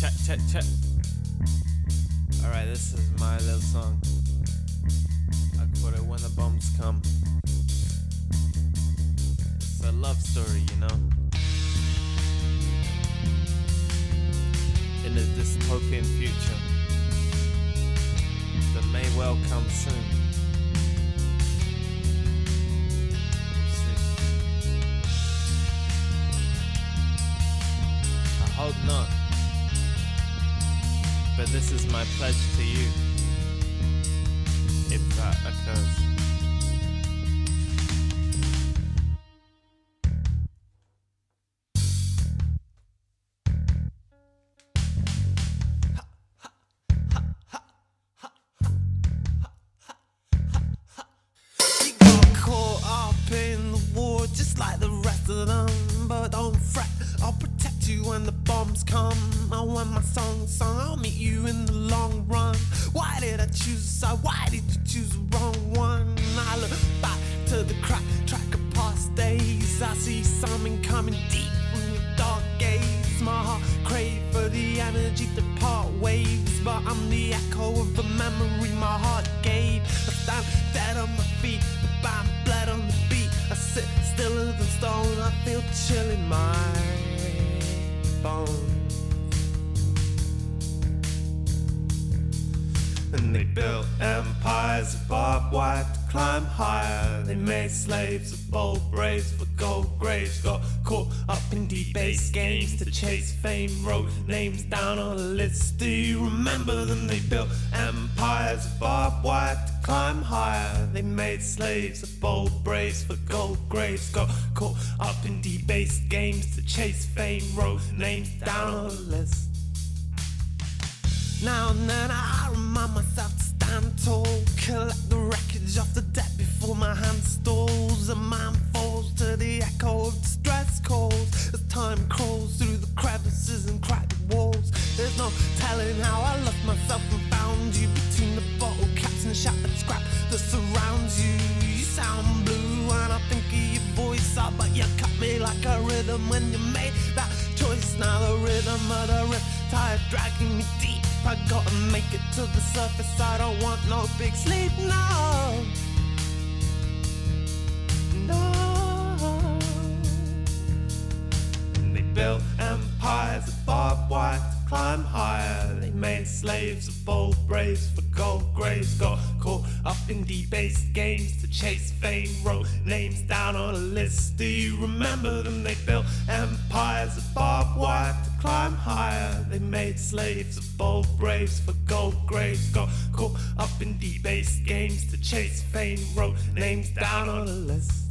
Check. Alright, this is my little song. I call it When the Bombs Come. It's a love story, you know. In a dystopian future that may well come soon. We'll see. I hope not. But this is my pledge to you, if that occurs. You got caught up in the war just like the rest of them, but don't fret, I'll protect you when the bombs come. I want my song sung, I'll meet you in the long run. Why did I choose a side? Why did you choose the wrong one? I look back to the crack track of past days. I see something coming deep from your dark gaze. My heart craved for the energy to part ways, but I'm the echo of a memory my heart gave. I stand dead on my feet, the band bled on the beat. I sit stiller than stone, I feel chill in my bones. And they built empires of barbed wire to climb higher. They made slaves of bold braves for gold graves. Got caught up in debased games to chase fame. Wrote names down on a list. Do you remember them? They built empires of barbed wire to climb higher. They made slaves of bold braves for gold graves. Got caught up in debased games to chase fame. Wrote names down on a list. Now and then I remind myself to stand tall, collect the wreckage off the deck before my hand stalls. A man falls to the echo of distress calls as time crawls through the crevices and cracked walls. There's no telling how I lost myself and found you between the bottle caps and the shattered scrap that surrounds you. You sound blue when I think of your voice, but you cut me like a rhythm when you made that choice. Now the rhythm of the rip tide dragging me deep. I gotta make it to the surface, I don't want no big sleep, no. No. And they built empires of barbed wire to climb higher. They made slaves of bold braves for gold graves. Got caught up in debased games to chase fame. Wrote names down on a list. Do you remember them? They built empires of barbed wire to climb higher. They made slaves of bold braves for gold graves. Got caught up in debased games to chase fame. Wrote names down on a list.